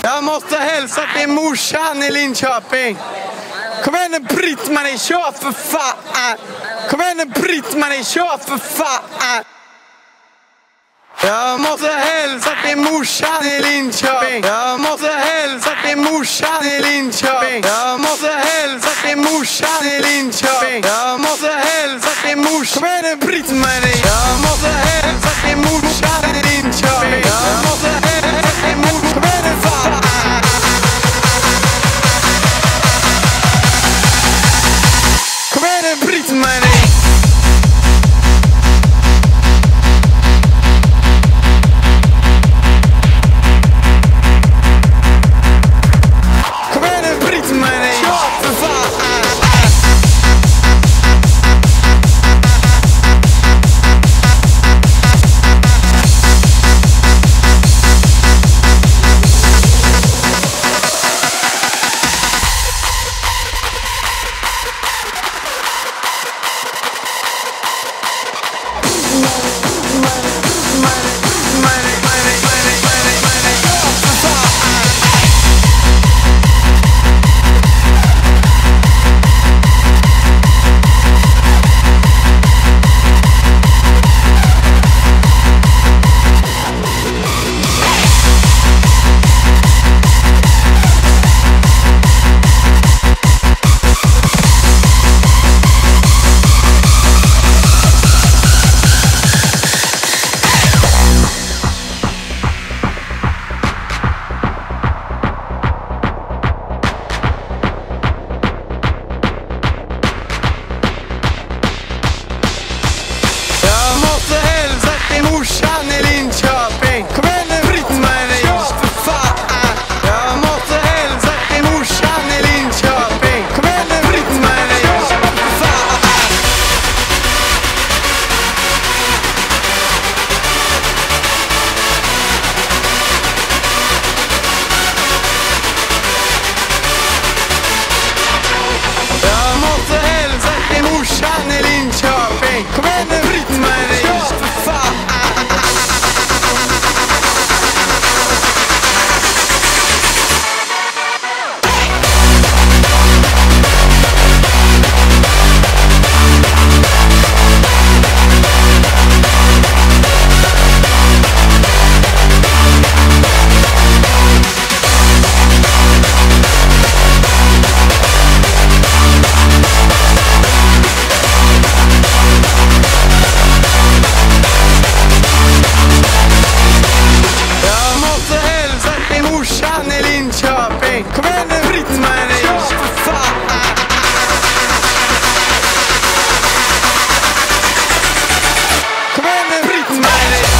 Jag måste hälsa till morsan i Linköping. Kom igen nu Britt-Marie, kör för fan. Kom igen nu Britt-Marie, kör för fan. Jag måste hälsa till morsan i Linköping. Jag måste hälsa till morsan i Linköping. Jag måste hälsa till morsan i Linköping. Jag måste hälsa till morsan. Kom igen nu Britt-Marie. Jag måste hälsa till morsan i Linköping. Jag måste hälsa till morsan. Kom igen nu fan. Kom igen nu Britt-Marie. Morsan i Linköping. Kom igen nu Britt-Marie. Kör för fan. Jag måste hälsa till morsan i Linköping. Kom igen nu Britt-Marie. Kör för fan. Jag måste hälsa till morsan i Linköping. Kom igen nu Britt-Marie. Kör för fan. Kom igen nu Britt-Marie. Kör för fan. Kom igen nu Britt-Marie.